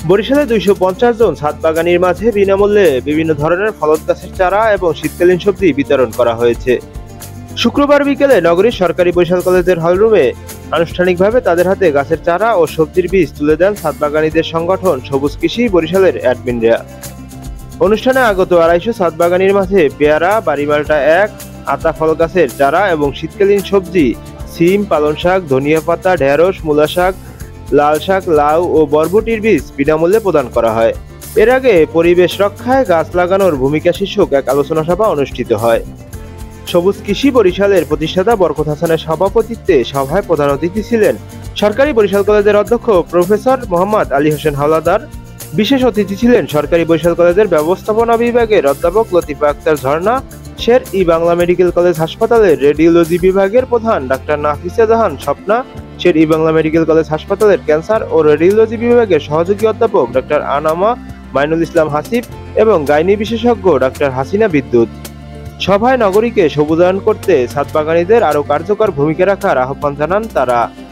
বরিশালে 250 জন ছাদ বাগানির মাঝে বিনামূল্যে বিভিন্ন ধরনের ফলদ গাছের চারা এবং শীতকালীন সবজি বিতরণ করা হয়েছে। শুক্রবার বিকেলে নগরীর সরকারি বরিশাল কলেজের হলরুমে আনুষ্ঠানিকভাবে তাদের হাতে গাছের চারা ও সবজির বীজ তুলে দেন ছাদ বাগানীদের সংগঠন সবুজ কৃষি বরিশালের অ্যাডমিনরা। অনুষ্ঠানে আগত 250 ছাদ বাগানির মাঝে পেয়ারা, বাড়িমালটা 1, আতা ফল গাছের চারা এবং শীতকালীন সবজি সিম, পালং শাক, ধনিয়া পাতা, ঢেঁড়স, মূলা শাক, লাল শাক, লাউ ও বরবটির বীজ বিনামূল্যে প্রদান করা হয়। এর আগে পরিবেশ রক্ষায় গাছ লাগানোর ভূমিকা শীর্ষক এক আলোচনা সভা অনুষ্ঠিত হয়। সবুজ কৃষি বরিশালের প্রতিষ্ঠাতা বরকত হাসানের সভাপতিত্বে সভায় প্রধান অতিথি ছিলেন সরকারি বরিশাল কলেজের অধ্যক্ষ প্রফেসর মোহাম্মদ আলী হোসেন হাওলাদার। বিশেষ অতিথি ছিলেন সরকারি বরিশাল কলেজের ব্যবস্থাপনা বিভাগের অধ্যাপক লতিফা আক্তার ঝর্ণা, শের ই বাংলা মেডিকেল কলেজ হাসপাতালের রেডিওলজি বিভাগের প্রধান ডাক্তার নাফিসা জাহান স্বপ্না, শের ই বাংলা মেডিকেল কলেজ হাসপাতালের ক্যান্সার ও রেডিওলজি বিভাগের সহযোগী অধ্যাপক ডাক্তার আনামা মাইনুল ইসলাম হাসিব এবং গাইনি বিশেষজ্ঞ ডাক্তার হাসিনা বিদ্যুৎ। সভায় নগরীকে সবুজায়ন করতে ছাদ বাগানীদের আরও কার্যকর ভূমিকা রাখার আহ্বান জানান তারা।